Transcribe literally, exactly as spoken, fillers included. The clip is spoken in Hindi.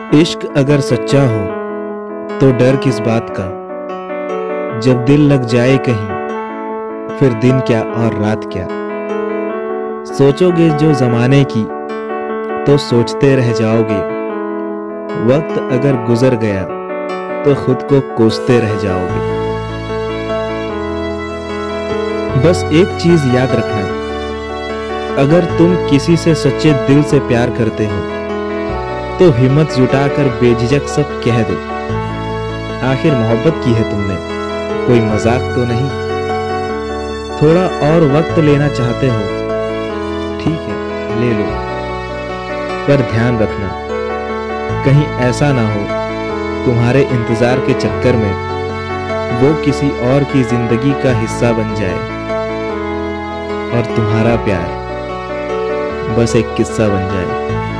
इश्क अगर सच्चा हो तो डर किस बात का। जब दिल लग जाए कहीं फिर दिन क्या और रात क्या। सोचोगे जो जमाने की तो सोचते रह जाओगे। वक्त अगर गुजर गया तो खुद को कोसते रह जाओगे। बस एक चीज याद रखना, अगर तुम किसी से सच्चे दिल से प्यार करते हो तो हिम्मत जुटाकर बेझिझक सब कह दो। आखिर मोहब्बत की है तुमने, कोई मजाक तो नहीं। थोड़ा और वक्त लेना चाहते हो, ठीक है ले लो, पर ध्यान रखना कहीं ऐसा ना हो तुम्हारे इंतजार के चक्कर में वो किसी और की जिंदगी का हिस्सा बन जाए और तुम्हारा प्यार बस एक किस्सा बन जाए।